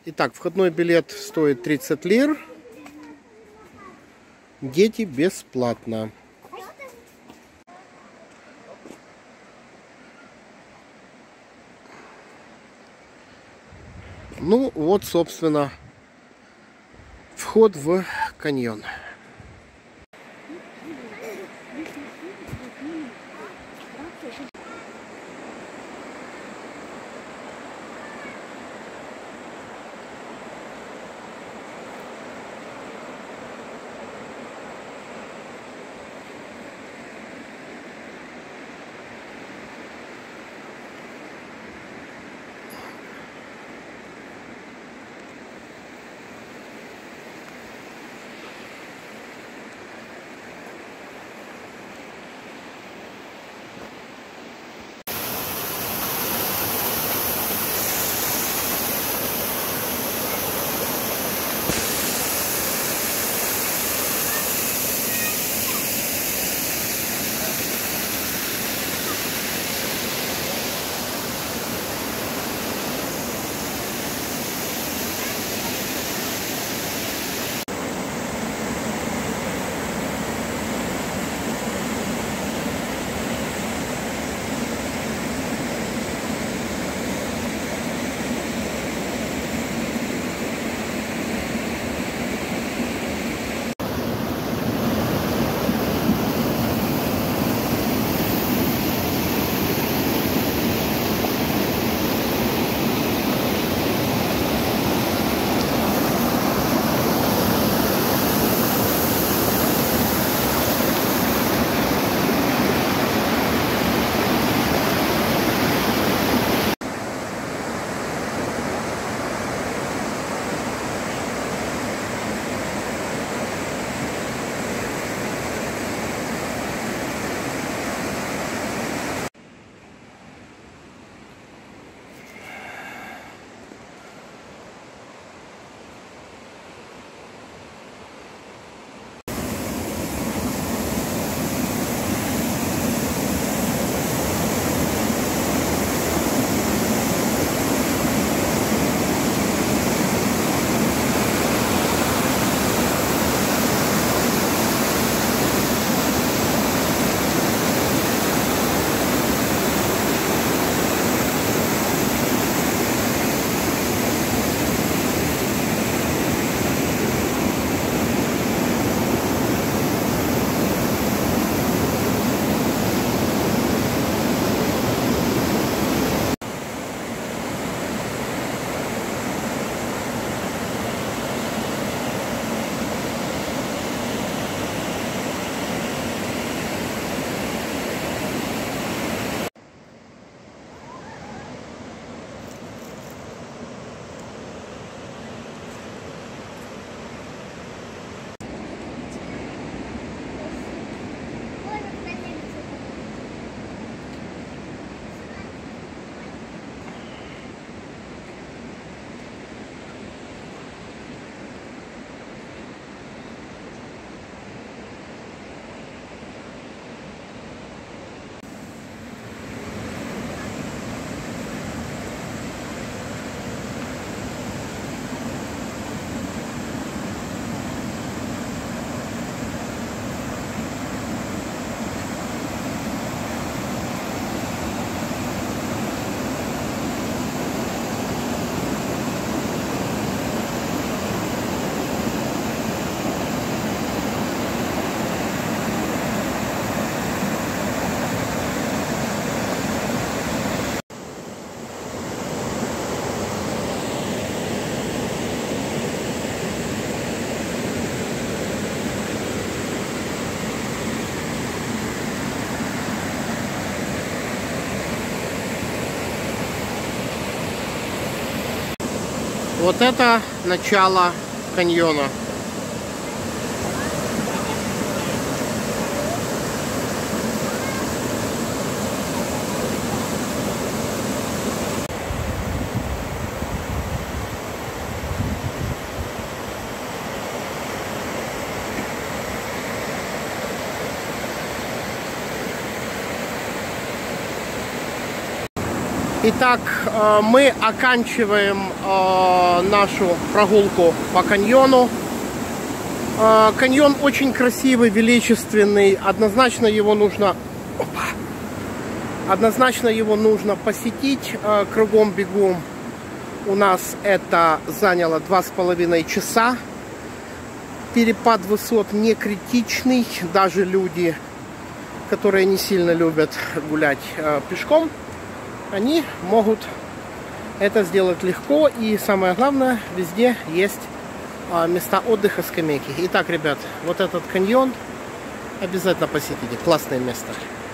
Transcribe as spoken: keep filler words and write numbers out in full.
Итак, входной билет стоит тридцать лир. Дети бесплатно. Ну, вот, собственно, вход в каньон. Вот это начало каньона. Итак, мы оканчиваем нашу прогулку по каньону. Каньон очень красивый, величественный. Однозначно его нужно... Опа! Однозначно его нужно посетить кругом бегом. У нас это заняло два с половиной часа. Перепад высот не критичный. Даже люди, которые не сильно любят гулять пешком, они могут это сделать легко. И самое главное, везде есть места отдыха, скамейки. Итак, ребят, вот этот каньон обязательно посетите. Классное место.